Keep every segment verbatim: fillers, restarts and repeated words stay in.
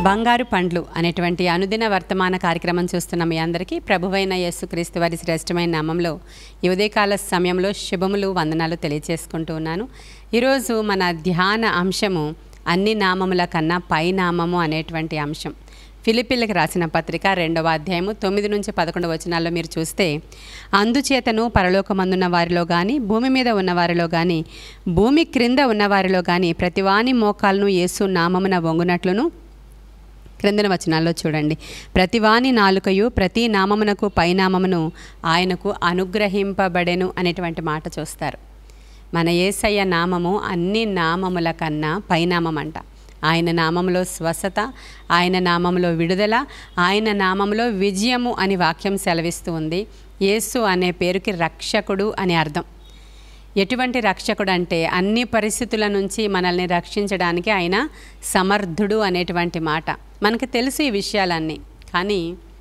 బంగారు పండ్లు అనేటువంటి అనుదిన వర్తమాన కార్యక్రమం చూస్తున్న మీ అందరికీ ప్రభువైన యేసుక్రీస్తు వారి శ్రేష్టమైన నామంలో ఈ ఉదయకాల సమయంలో శుభములు వందనాలు తెలియజేసుకుంటూ ఉన్నాను. ఈరోజు మన ధ్యాన అంశము అన్ని నామముల కన్నా పై నామము అనేటువంటి అంశం. ఫిలిప్పీలకు రాసిన పత్రిక రెండవ అధ్యాయము తొమ్మిది నుంచి పదకొండు వచనాల్లో మీరు చూస్తే, అందుచేతను పరలోకమందున్న వారిలో కానీ భూమి మీద ఉన్న వారిలో కానీ భూమి క్రింద ఉన్న వారిలో కానీ ప్రతివాని మోకాలను యేసు నామమున వంగునట్లును, క్రిందన వచనాల్లో చూడండి, ప్రతివాని నాలుకయు ప్రతి నామమునకు పైనామమును ఆయనకు అనుగ్రహింపబడెను అనేటువంటి మాట చూస్తారు. మన యేసయ్య నామము అన్ని నామముల కన్నా పైనామం అంట. ఆయన నామములో స్వస్థత, ఆయన నామములో విడుదల, ఆయన నామములో విజయము అని వాక్యం సెలవిస్తూ ఉంది. యేసు అనే పేరుకి రక్షకుడు అని అర్థం. ఎటువంటి రక్షకుడు అంటే అన్ని పరిస్థితుల నుంచి మనల్ని రక్షించడానికి ఆయన సమర్థుడు అనేటువంటి మాట. మనకు తెలుసు ఈ విషయాలన్నీ, కానీ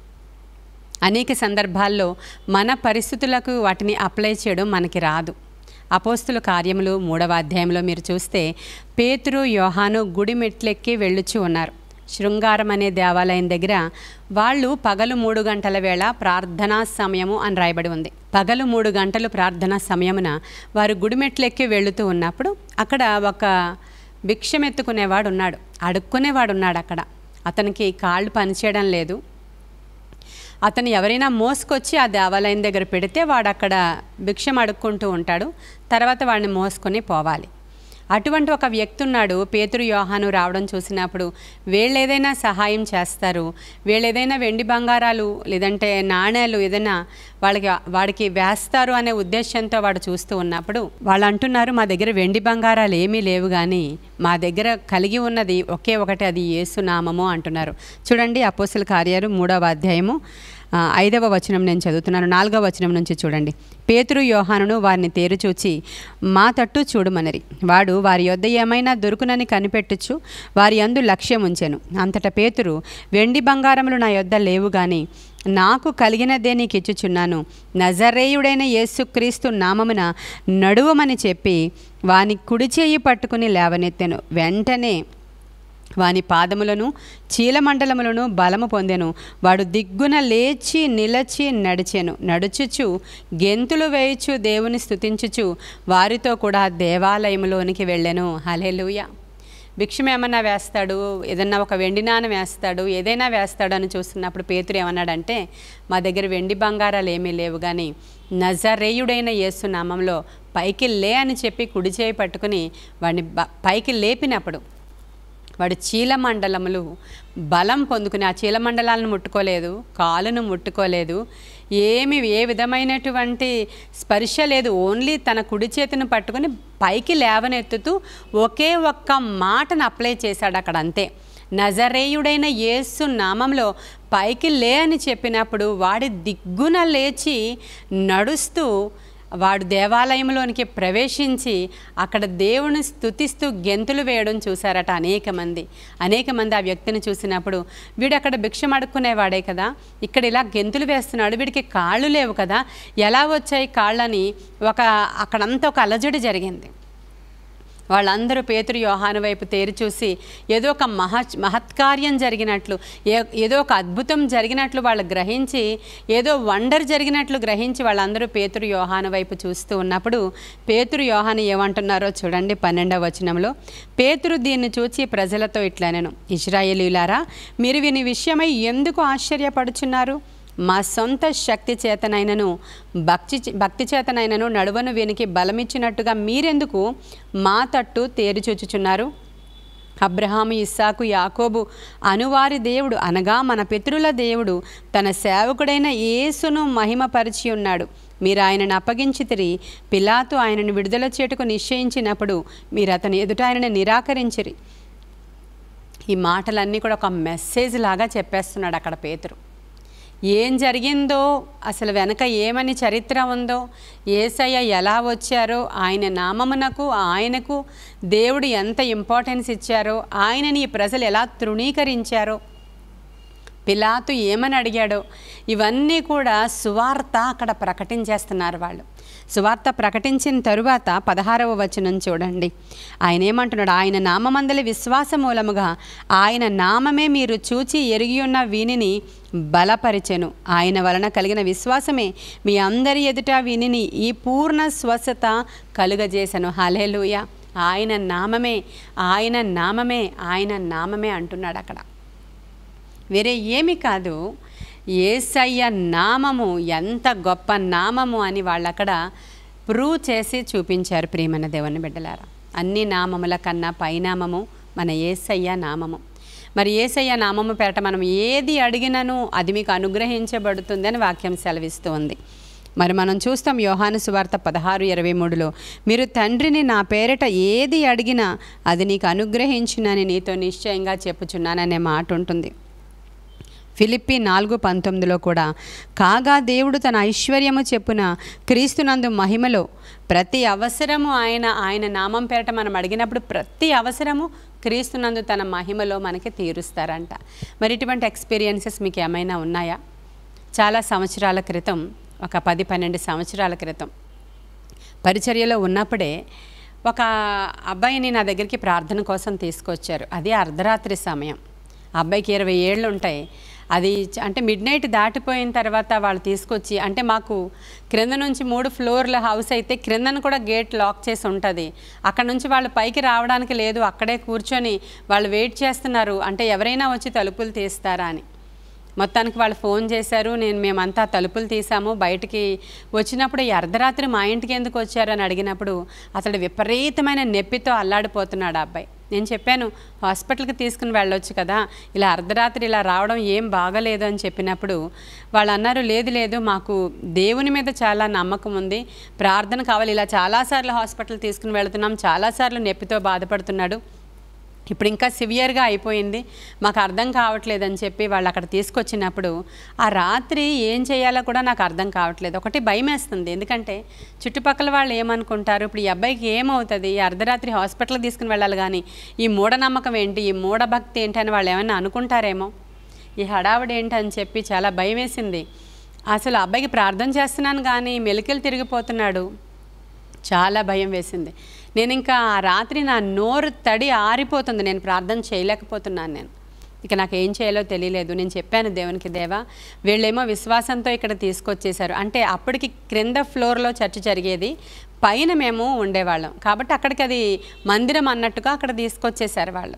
అనేక సందర్భాల్లో మన పరిస్థితులకు వాటిని అప్లై చేయడం మనకి రాదు. అపోస్తుల కార్యములు మూడవ అధ్యాయంలో మీరు చూస్తే, పేతురు యోహాను గుడి మెట్లెక్కి వెళ్ళుచు ఉన్నారు. శృంగారం అనే దేవాలయం దగ్గర వాళ్ళు పగలు మూడు గంటల వేళ ప్రార్థనా సమయము అని రాయబడి ఉంది. పగలు మూడు గంటలు ప్రార్థనా సమయమున వారు గుడిమెట్లెక్కి వెళుతూ ఉన్నప్పుడు అక్కడ ఒక భిక్షమెత్తుకునేవాడు ఉన్నాడు, అడుక్కునేవాడు ఉన్నాడు. అక్కడ అతనికి కాళ్ళు పనిచేయడం లేదు. అతను ఎవరైనా మోసుకొచ్చి ఆ దేవాలయం దగ్గర పెడితే వాడు అక్కడ భిక్షం అడుక్కుంటూ ఉంటాడు, తర్వాత వాడిని మోసుకొని పోవాలి. అటువంటి ఒక వ్యక్తి ఉన్నాడు. పేతురు యోహాను రావడం చూసినప్పుడు వీళ్ళు ఏదైనా సహాయం చేస్తారు, వీళ్ళు ఏదైనా వెండి బంగారాలు లేదంటే నాణేలు ఏదైనా వాళ్ళకి వాడికి వేస్తారు అనే ఉద్దేశంతో వాడు చూస్తూ ఉన్నప్పుడు వాళ్ళు అంటున్నారు, మా దగ్గర వెండి బంగారాలు ఏమీ లేవు, కానీ మా దగ్గర కలిగి ఉన్నది ఒకే ఒకటి, అది యేసునామము అంటున్నారు. చూడండి, అపోస్తుల కార్యాలు మూడవ అధ్యాయము ఐదవ వచనం నేను చదువుతున్నాను. నాలుగవ వచనం నుంచి చూడండి. పేతురు యోహానును వారిని తేరుచూచి మా తట్టు చూడుమనరి. వాడు వారి యొద్ద ఏమైనా దొరుకునని కనిపెట్టుచు వారి యందు లక్ష్యం ఉంచెను. అంతటా పేతురు, వెండి బంగారములు నా యొద్ద లేవు, గాని నాకు కలిగినదే నీకు ఇచ్చుచున్నాను. నజరేయుడైన యేసుక్రీస్తు నామమున నడువమని చెప్పి వాని కుడి చేయి పట్టుకుని లేవనెత్తెను. వెంటనే వాని పాదములను చీలమండలములను బలము పొందెను. వాడు దిగ్గున లేచి నిలచి నడిచెను. నడుచుచు గెంతులు వేయుచు దేవుని స్తుతించుచు వారితో కూడా దేవాలయంలోనికి వెళ్ళెను. హల్లెలూయా. భిక్షం ఏమన్నా వేస్తాడు, ఏదన్నా ఒక వెండి నాణెం వేస్తాడు, ఏదైనా వేస్తాడు అని చూస్తున్నప్పుడు పేతురు ఏమన్నాడంటే, మా దగ్గర వెండి బంగారాలు ఏమీ లేవు, కానీ నజరేయుడైన యేసు నామంలో పైకి లే అని చెప్పి కుడి చేయి పట్టుకుని వాడిని పైకి లేపినప్పుడు వాడు చీలమండలములు బలం పొందుకుని, ఆ చీలమండలాలను ముట్టుకోలేదు, కాలును ముట్టుకోలేదు, ఏమి ఏ విధమైనటువంటి స్పర్శ లేదు. ఓన్లీ తన కుడి చేతిని పట్టుకుని పైకి లేవనెత్తుతూ ఒకే ఒక్క మాటను అప్లై చేశాడు అక్కడ, అంతే. నజరేయుడైన యేసు నామంలో పైకి లే అని చెప్పినప్పుడు వాడి దిగ్గున లేచి నడుస్తూ వాడు దేవాలయంలోనికి ప్రవేశించి అక్కడ దేవుని స్తుతిస్తూ గెంతులు వేయడం చూశారట అనేక మంది. అనేక మంది ఆ వ్యక్తిని చూసినప్పుడు, వీడు అక్కడ భిక్షం అడుక్కునేవాడే కదా, ఇక్కడ ఇలా గెంతులు వేస్తున్నాడు, వీడికి కాళ్ళు లేవు కదా, ఎలా వచ్చాయి కాళ్ళని ఒక అక్కడంతా ఒక అలజడి జరిగింది. వాళ్ళందరూ పేతురు యోహాను వైపు తేరి చూసి ఏదో ఒక మహా మహత్కార్యం జరిగినట్లు, ఏ ఏదో ఒక అద్భుతం జరిగినట్లు వాళ్ళు గ్రహించి, ఏదో వండర్ జరిగినట్లు గ్రహించి వాళ్ళందరూ పేతురు యోహాను వైపు చూస్తూ ఉన్నప్పుడు పేతురు యోహాను ఏమంటున్నారో చూడండి. పన్నెండవ వచనంలో, పేతురు దీన్ని చూచి ప్రజలతో ఇట్లనెను, ఇశ్రాయేలీయులారా, మీరు వీని విషయమై ఎందుకు ఆశ్చర్యపడుచున్నారు? మా సొంత శక్తి చేతనైనను భక్తి భక్తి చేతనైనను నడువను వీనికి బలమిచ్చినట్టుగా మీరెందుకు మా తట్టు తేరి చూచుచున్నారు? అబ్రహాము, ఇస్సాకు, యాకోబు అనువారి దేవుడు అనగా మన పితరుల దేవుడు తన సేవకుడైన యేసును మహిమపరిచి ఉన్నాడు. మీరు ఆయనను అప్పగించితిరి. పిలాతు ఆయనను విడుదల చేటుకు నిశ్చయించినప్పుడు మీరు అతని ఎదుట ఆయనను నిరాకరించిరి. ఈ మాటలన్నీ కూడా ఒక మెసేజ్ లాగా చెప్పేస్తున్నాడు అక్కడ పేతురు. ఏం జరిగిందో, అసలు వెనక ఏమని చరిత్ర ఉందో, యేసయ్య ఎలా వచ్చారో, ఆయన నామమునకు ఆయనకు దేవుడు ఎంత ఇంపార్టెన్స్ ఇచ్చారో, ఆయనని ఈ ప్రజలు ఎలా తృణీకరించారో, పిలాతు ఏమని అడిగాడో, ఇవన్నీ కూడా సువార్త అక్కడ ప్రకటించేస్తున్నారు వాళ్ళు. సువార్త ప్రకటించిన తరువాత పదహారవ వచనం చూడండి. ఆయన ఏమంటున్నాడు? ఆయన నామమందలి విశ్వాస మూలముగా ఆయన నామమే మీరు చూచి ఎరిగి ఉన్న వీనిని బలపరిచెను. ఆయన వలన కలిగిన విశ్వాసమే మీ అందరి ఎదుట వీనిని ఈ పూర్ణ స్వస్థత కలుగజేసెను. హల్లెలూయా. ఆయన నామమే, ఆయన నామమే, ఆయన నామమే అంటున్నాడు అక్కడ. వేరే ఏమి కాదు. యేసయ్య నామము ఎంత గొప్ప నామము అని వాళ్ళు అక్కడ ప్రూవ్ చేసి చూపించారు. ప్రియమైన దేవుని బిడ్డలారా, అన్ని నామముల కన్నా పైనామము మన యేసయ్య నామము. మరి యేసయ్య నామము పేరట మనం ఏది అడిగినను అది మీకు అనుగ్రహించబడుతుంది అని వాక్యం సెలవిస్తూ ఉంది. మరి మనం చూస్తాం యోహాను సువార్త పదహారు ఇరవై మూడులో, మీరు తండ్రిని నా పేరిట ఏది అడిగినా అది నీకు అనుగ్రహించునని నీతో నిశ్చయంగా చెప్పుచున్నాననే మాట ఉంటుంది. ఫిలిప్పి నాలుగు పంతొమ్మిదిలో కూడా, కాగా దేవుడు తన ఐశ్వర్యము చెప్పున క్రీస్తునందు మహిమలో ప్రతి అవసరము ఆయన ఆయన నామం పేరట మనం అడిగినప్పుడు ప్రతి అవసరము క్రీస్తునందు తన మహిమలో మనకి తీరుస్తారంట. మరి ఇటువంటి ఎక్స్పీరియన్సెస్ మీకు ఏమైనా ఉన్నాయా? చాలా సంవత్సరాల క్రితం, ఒక పది పన్నెండు సంవత్సరాల క్రితం పరిచర్యలో ఉన్నప్పుడే ఒక అబ్బాయిని నా దగ్గరికి ప్రార్థన కోసం తీసుకొచ్చారు. అది అర్ధరాత్రి సమయం. అబ్బాయికి ఇరవై ఏళ్ళు ఉంటాయి. అది అంటే మిడ్ నైట్ దాటిపోయిన తర్వాత వాళ్ళు తీసుకొచ్చి, అంటే మాకు క్రింద నుంచి మూడు ఫ్లోర్ల హౌస్ అయితే క్రిందను కూడా గేట్ లాక్ చేసి ఉంటుంది. అక్కడ నుంచి వాళ్ళు పైకి రావడానికి లేదు, అక్కడే కూర్చొని వాళ్ళు వెయిట్ చేస్తున్నారు, అంటే ఎవరైనా వచ్చి తలుపులు తీస్తారా అని. మొత్తానికి వాళ్ళు ఫోన్ చేశారు. నేను మేమంతా తలుపులు తీసాము. బయటికి వచ్చినప్పుడు ఈ అర్ధరాత్రి మా ఇంటికి ఎందుకు వచ్చారు అని అడిగినప్పుడు అతడు విపరీతమైన నొప్పితో అల్లాడిపోతున్నాడు ఆ అబ్బాయి. నేను చెప్పాను, హాస్పిటల్కి తీసుకుని వెళ్ళొచ్చు కదా, ఇలా అర్ధరాత్రి ఇలా రావడం ఏం బాగలేదు అని చెప్పినప్పుడు వాళ్ళు అన్నారు, లేదు లేదు మాకు దేవుని మీద చాలా నమ్మకం ఉంది, ప్రార్థన కావాలి, ఇలా చాలాసార్లు హాస్పిటల్ తీసుకుని వెళుతున్నాం, చాలాసార్లు నొప్పితో బాధపడుతున్నాడు, ఇప్పుడు ఇంకా సివియర్గా అయిపోయింది, మాకు అర్థం కావట్లేదని చెప్పి వాళ్ళు అక్కడ తీసుకొచ్చినప్పుడు ఆ రాత్రి ఏం చేయాలో కూడా నాకు అర్థం కావట్లేదు. ఒకటి భయం వేస్తుంది, ఎందుకంటే చుట్టుపక్కల వాళ్ళు ఏమనుకుంటారు, ఇప్పుడు ఈ అబ్బాయికి ఏమవుతుంది, అర్ధరాత్రి హాస్పిటల్కి తీసుకుని వెళ్ళాలి, కానీ ఈ మూఢనమ్మకం ఏంటి, ఈ మూఢభక్తి ఏంటి అని వాళ్ళు ఏమైనా అనుకుంటారేమో, ఈ హడావుడి ఏంటి అని చెప్పి చాలా భయం వేసింది. అసలు అబ్బాయికి ప్రార్థన చేస్తున్నాను కానీ మెలికలు తిరిగిపోతున్నాడు, చాలా భయం వేసింది. నేను ఇంకా ఆ రాత్రి నా నోరు తడి ఆరిపోతుంది, నేను ప్రార్థన చేయలేకపోతున్నాను. నేను ఇక నాకు ఏం చేయాలో తెలియలేదు. నేను చెప్పాను దేవునికి, దేవా వీళ్ళేమో విశ్వాసంతో ఇక్కడ తీసుకొచ్చేశారు, అంటే అప్పటికి క్రింద ఫ్లోర్లో చర్చ జరిగేది, పైన మేము ఉండేవాళ్ళం కాబట్టి అక్కడికి అది మందిరం అన్నట్టుగా అక్కడ తీసుకొచ్చేశారు వాళ్ళు.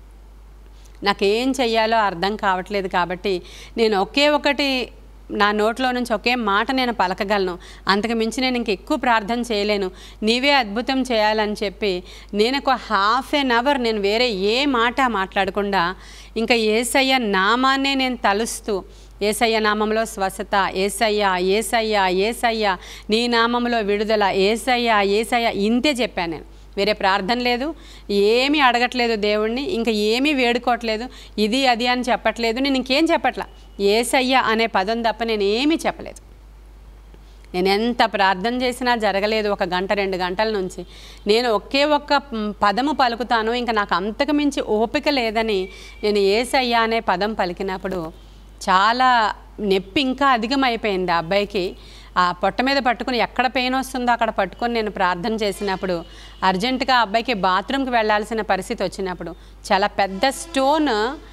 నాకేం చెయ్యాలో అర్థం కావట్లేదు కాబట్టి నేను ఒకే ఒకటి నా నోట్లో నుంచి ఒకే మాట నేను పలకగలను, అంతకు మించి నేను ఇంక ఎక్కువ ప్రార్థన చేయలేను, నీవే అద్భుతం చేయాలని చెప్పి నేను ఒక హాఫ్ ఎన్ అవర్ నేను వేరే ఏ మాట మాట్లాడకుండా ఇంకా యేసయ్య నామాన్నే నేను తలుస్తూ, యేసయ్య నామంలో స్వస్థత, యేసయ్య యేసయ్య యేసయ్య నీ నామంలో విడుదల, యేసయ్య యేసయ్య ఇంతే చెప్పాను నేను. వేరే ప్రార్థన లేదు, ఏమీ అడగట్లేదు దేవుణ్ణి, ఇంకా ఏమీ వేడుకోవట్లేదు, ఇది అది అని చెప్పట్లేదు, నేను ఇంకేం చెప్పట్లా, యేసయ్య అనే పదం తప్ప నేను ఏమీ చెప్పలేదు. నేను ఎంత ప్రార్థన చేసినా జరగలేదు. ఒక గంట రెండు గంటల నుంచి నేను ఒకే ఒక్క పదము పలుకుతాను, ఇంకా నాకు అంతకు మించి ఓపిక లేదని నేను యేసయ్య అనే పదం పలికినప్పుడు చాలా నొప్పి ఇంకా అధికమైపోయింది ఆ అబ్బాయికి. ఆ పొట్ట మీద పట్టుకుని ఎక్కడ పెయిన్ వస్తుందో అక్కడ పట్టుకొని నేను ప్రార్థన చేసినప్పుడు అర్జెంటుగా అబ్బాయికి బాత్రూమ్కి వెళ్ళాల్సిన పరిస్థితి వచ్చినప్పుడు చాలా పెద్ద స్టోన్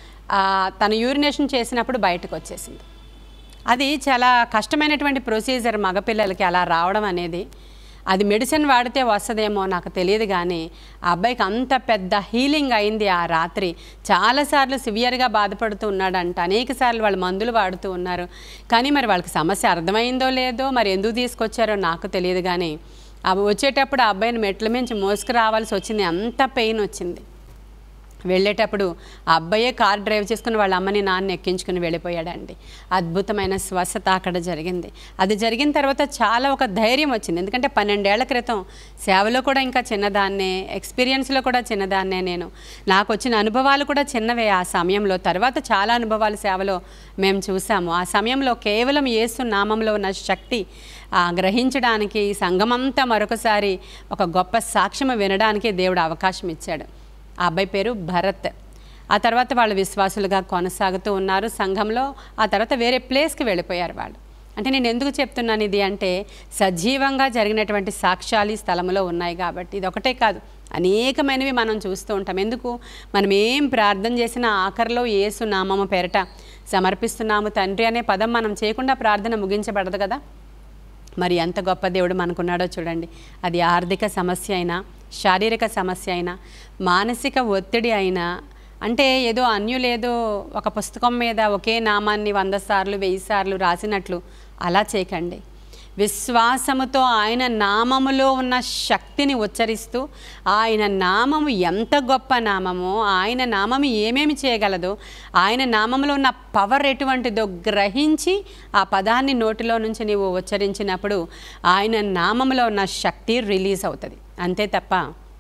తను యూరినేషన్ చేసినప్పుడు బయటకు వచ్చేసింది. అది చాలా కష్టమైనటువంటి ప్రొసీజర్ మగపిల్లలకి అలా రావడం అనేది. అది మెడిసిన్ వాడితే వస్తుందేమో నాకు తెలియదు, కానీ ఆ అబ్బాయికి అంత పెద్ద హీలింగ్ అయింది ఆ రాత్రి. చాలాసార్లు సివియర్గా బాధపడుతూ ఉన్నాడంట, అనేక సార్లు వాళ్ళు మందులు వాడుతూ ఉన్నారు, కానీ మరి వాళ్ళకి సమస్య అర్థమైందో లేదో, మరి ఎందుకు తీసుకొచ్చారో నాకు తెలియదు. కానీ అవి వచ్చేటప్పుడు ఆ అబ్బాయిని మెట్ల మించి మోసుకు రావాల్సి వచ్చింది, అంత పెయిన్ వచ్చింది. వెళ్ళేటప్పుడు ఆ అబ్బాయే కార్ డ్రైవ్ చేసుకుని వాళ్ళ అమ్మని నాన్న ఎక్కించుకుని వెళ్ళిపోయాడండి. అద్భుతమైన స్వస్థత అక్కడ జరిగింది. అది జరిగిన తర్వాత చాలా ఒక ధైర్యం వచ్చింది, ఎందుకంటే పన్నెండేళ్ల క్రితం సేవలో కూడా ఇంకా చిన్నదాన్నే, ఎక్స్పీరియన్స్లో కూడా చిన్నదాన్నే నేను. నాకు వచ్చిన అనుభవాలు కూడా చిన్నవే ఆ సమయంలో. తర్వాత చాలా అనుభవాలు సేవలో మేము చూసాము. ఆ సమయంలో కేవలం యేసు నామంలో ఉన్న శక్తి గ్రహించడానికి, సంఘమంతా మరొకసారి ఒక గొప్ప సాక్ష్యం వినడానికి దేవుడు అవకాశం ఇచ్చాడు. ఆ అబ్బాయి పేరు భరత్. ఆ తర్వాత వాళ్ళు విశ్వాసులుగా కొనసాగుతూ ఉన్నారు సంఘంలో. ఆ తర్వాత వేరే ప్లేస్కి వెళ్ళిపోయారు వాళ్ళు. అంటే నేను ఎందుకు చెప్తున్నాను ఇది అంటే, సజీవంగా జరిగినటువంటి సాక్ష్యాలు ఈ స్థలంలో ఉన్నాయి కాబట్టి. ఇది ఒకటే కాదు, అనేకమైనవి మనం చూస్తూ ఉంటాం. ఎందుకు? మనం ఏం ప్రార్థన చేసినా ఆఖరిలో యేసు నామము పేరట సమర్పిస్తున్నాము తండ్రి అనే పదం మనం చేయకుండా ప్రార్థన ముగించబడదు కదా. మరి ఎంత గొప్ప దేవుడు మనకున్నాడో చూడండి. అది ఆర్థిక సమస్య అయినా, శారీరక సమస్య అయినా, మానసిక ఒత్తిడి అయినా, అంటే ఏదో అన్యులేదో ఒక పుస్తకం మీద ఒకే నామాన్ని వంద సార్లు వెయ్యి సార్లు రాసినట్లు అలా చేయకండి. విశ్వాసముతో ఆయన నామములో ఉన్న శక్తిని ఉచ్చరిస్తూ, ఆయన నామము ఎంత గొప్ప నామమో, ఆయన నామము ఏమేమి చేయగలదో, ఆయన నామములో ఉన్న పవర్ ఎటువంటిదో గ్రహించి ఆ పదాన్ని నోటిలో నుంచి నీవు ఉచ్చరించినప్పుడు ఆయన నామములో ఉన్న శక్తి రిలీజ్ అవుతుంది. అంతే తప్ప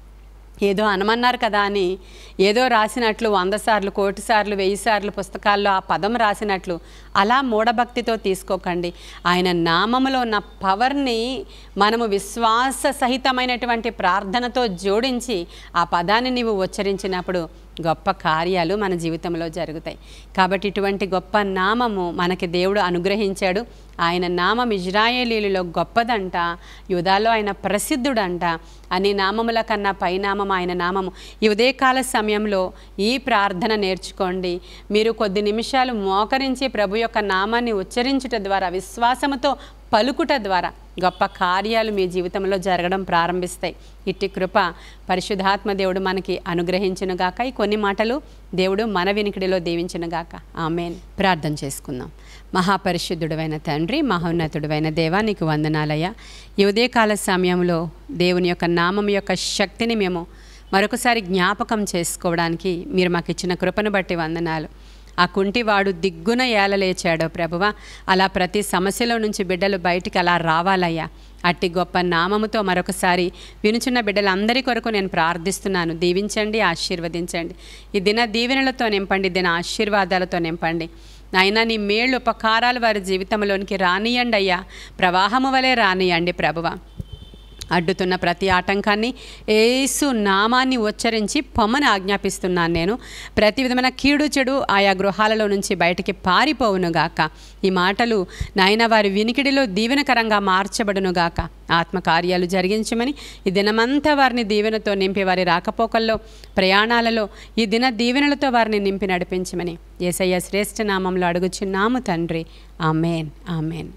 ఏదో అనమన్నారు కదా అని ఏదో రాసినట్లు వంద సార్లు కోటి సార్లు వెయ్యి సార్లు పుస్తకాల్లో ఆ పదం రాసినట్లు అలా మూఢభక్తితో తీసుకోకండి. ఆయన నామములో ఉన్న పవర్ని మనము విశ్వాస సహితమైనటువంటి ప్రార్థనతో జోడించి ఆ పదాన్ని నీవు ఉచ్చరించినప్పుడు గొప్ప కార్యాలు మన జీవితంలో జరుగుతాయి. కాబట్టి ఇటువంటి గొప్ప నామము మనకి దేవుడు అనుగ్రహించాడు. ఆయన నామం ఇజ్రాయేలీలలో గొప్పదంట, యూదాలో ఆయన ప్రసిద్ధుడంట. అన్ని నామముల కన్నా పైనామం ఆయన నామము. ఈ ఉదయకాల సమయంలో ఈ ప్రార్థన నేర్చుకోండి. మీరు కొద్ది నిమిషాలు మోకరించి ప్రభు యొక్క నామాన్ని ఉచ్చరించుట ద్వారా, విశ్వాసముతో పలుకుట ద్వారా గొప్ప కార్యాలు మీ జీవితంలో జరగడం ప్రారంభిస్తాయి. ఇట్టి కృప పరిశుద్ధాత్మ దేవుడు మనకి అనుగ్రహించునుగాక. ఈ కొన్ని మాటలు దేవుడు మన వినికిడిలో దీవించునుగాక. ఆమేన్. ప్రార్థన చేసుకుందాం. మహాపరిశుద్ధుడైన తండ్రి, మహోన్నతుడైన దేవా, నీకు వందనాలయ్యా. ఈ ఉదయకాల సమయంలో దేవుని యొక్క నామం యొక్క శక్తిని మేము మరొకసారి జ్ఞాపకం చేసుకోవడానికి మీరు మాకు ఇచ్చిన కృపను బట్టి వందనాలు. ఆ కుంటివాడు దిగ్గున ఏలలేచాడో ప్రభువా, అలా ప్రతి సమస్యలో నుంచి బిడ్డలు బయటికి అలా రావాలయ్యా. అట్టి గొప్ప నామముతో మరొకసారి వినుచున్న బిడ్డలందరి కొరకు నేను ప్రార్థిస్తున్నాను. దీవించండి, ఆశీర్వదించండి. ఈ దిన దీవెనలతో నింపండి, దిన ఆశీర్వాదాలతో నింపండి. నాయనా, నీ మేళ్ళు ఉపకారాలు వారి జీవితంలోనికి రానియండి అయ్యా. ప్రవాహము వలె రానియండి ప్రభువా. అడ్డుతున్న ప్రతి ఆటంకాన్ని యేసు నామాన్ని ఉచ్చరించి పొమ్మని ఆజ్ఞాపిస్తున్నాను నేను. ప్రతి విధమైన కీడు చెడు ఆయా గృహాలలో నుంచి బయటికి పారిపోవునుగాక. ఈ మాటలు నాయన వారి వినికిడిలో దీవెనకరంగా మార్చబడునుగాక. ఆత్మకార్యాలు జరిగించమని ఈ దినమంతా వారిని దీవెనతో నింపి, వారి రాకపోకల్లో ప్రయాణాలలో ఈ దిన దీవెనలతో వారిని నింపి నడిపించమని యేసయ్య శ్రేష్ఠ నామంలో అడుగుచున్నాము తండ్రి. Amen, amen.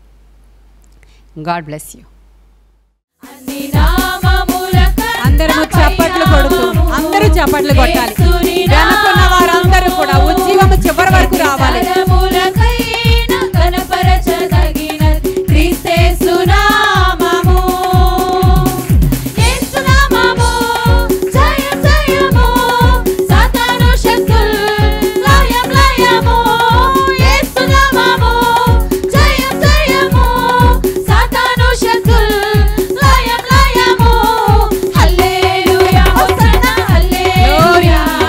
God bless you. అందరూ చప్పట్లు కొడుతూ, అందరూ చప్పట్లు కొట్టాలి. వెనుకున్న వారందరూ కూడా ఉజ్జీవము చివరి వరకు రావాలి. Hallelujah, Hosanna, Hallelujah.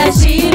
శివ